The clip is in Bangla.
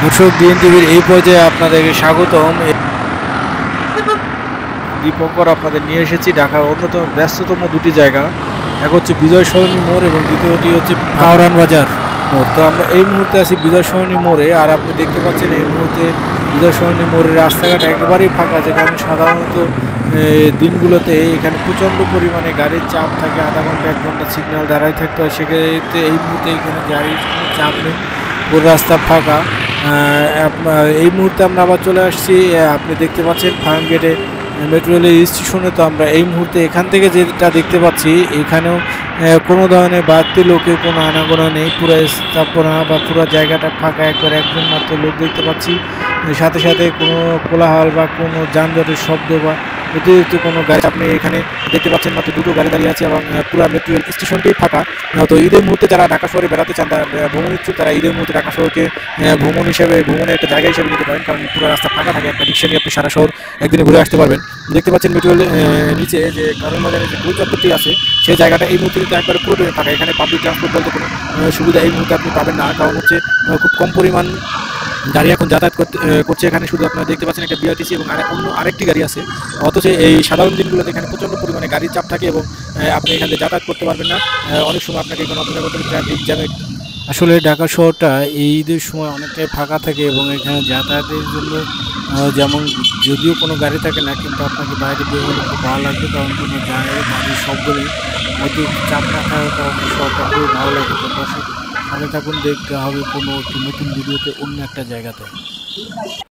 দর্শক, ডিএনটিভির এই পর্যায়ে আপনাদেরকে স্বাগতম। দীপঙ্কর আপনাদের নিয়ে এসেছি ঢাকার অন্যতম ব্যস্ততম দুটি জায়গা। এক হচ্ছে বিজয় সরণী মোড় এবং দ্বিতীয়টি হচ্ছে কাওরান বাজার মোড়। তো আমরা এই মুহূর্তে আছি বিজয় সরণী মোড়ে, আর আপনি দেখতে পাচ্ছেন এই মুহূর্তে বিজয় সরণী মোড়ের রাস্তাঘাট একেবারেই ফাঁকা, যেখানে সাধারণত দিনগুলোতে এখানে প্রচণ্ড পরিমাণে গাড়ির চাপ থাকে, আধা ঘন্টা 1 ঘন্টা সিগন্যাল দাঁড়ায় থাকতে হয়। সেক্ষেত্রে এই মুহূর্তে এখানে গাড়ির কোনো চাপ নেই, পুরো রাস্তা ফাঁকা। এই মুহূর্তে আমরা আবার চলে আসছি, আপনি দেখতে পাচ্ছেন ফার্ম গেটে মেট্রো রেলের স্টেশনে। তো আমরা এই মুহূর্তে এখান থেকে যেটা দেখতে পাচ্ছি, এখানেও কোনো ধরনের বাড়তি লোকের কোনো আনাগোনা নেই, পুরো স্থাপনা বা পুরো জায়গাটা ফাঁকা, একজন মাত্র লোক দেখতে পাচ্ছি। সাথে সাথে কোনো কোলাহল বা কোনো যানজটের শব্দ বা অতিরিক্ত কোনো গাড়ি আপনি এখানে দেখতে পাচ্ছেন, মাত্র দুটো গাড়ি দাঁড়িয়ে আছে এবং পুরো মেট্রো রেল স্টেশনটি ফাঁকা। তো ঈদের মুহূর্তে যারা ঢাকা শহরে বেড়াতে চান, তারা ভ্রমণ ইচ্ছুক, তারা ঈদের মুহূর্তে ঢাকা শহরকে ভ্রমণের একটা জায়গা হিসেবে নিতে পারেন, কারণ পুরো রাস্তা ফাঁকা থাকে। একটা রিক্সা নিয়ে আপনি সারা শহর একদিনে ঘুরে আসতে পারবেন। দেখতে পাচ্ছেন মেট্রো রেল নিচে যে কারণ বাজারের যে গোল চত্বরটি আছে, সেই জায়গাটা এই মুহূর্তে কিন্তু একবারে পুরোপুরি ফাঁকা। এখানে পাবলিক ট্রান্সপোর্ট বলতে কোনো সুবিধা এই মুহূর্তে আপনি পাবেন না, কারণ হচ্ছে খুব কম পরিমাণ গাড়ি এখন যাতায়াত করছে এখানে। শুধু আপনারা দেখতে পাচ্ছেন একটা বিআরটিসি এবং আরেকটি গাড়ি আছে। অথচ এই সাধারণ দিনগুলোতে এখানে প্রচণ্ড পরিমাণে গাড়ির চাপ থাকে এবং আপনি এখানে যাতায়াত করতে পারবেন না। অনেক সময় আপনাকে এখানে অপেক্ষা করতে হবে ট্রাফিক জ্যামে। আসলে ঢাকা শহরটা এই ঈদের সময় অনেকটাই ফাঁকা থাকে এবং এখানে যাতায়াতের জন্য যেমন যদিও কোনো গাড়ি থাকে না, কিন্তু আপনাকে বাইরে বের হলে খুব ভালো লাগবে, কারণ কোনো গাড়ির শব্দ নেই, অতিরিক্ত চাপ না থাকার কারণে শহরটা খুবই ভালো লাগে। তো দর্শক, সাথে থাকুন, দেখতে হবে কোনো একটি নতুন ভিডিওতে অন্য একটা জায়গাতে।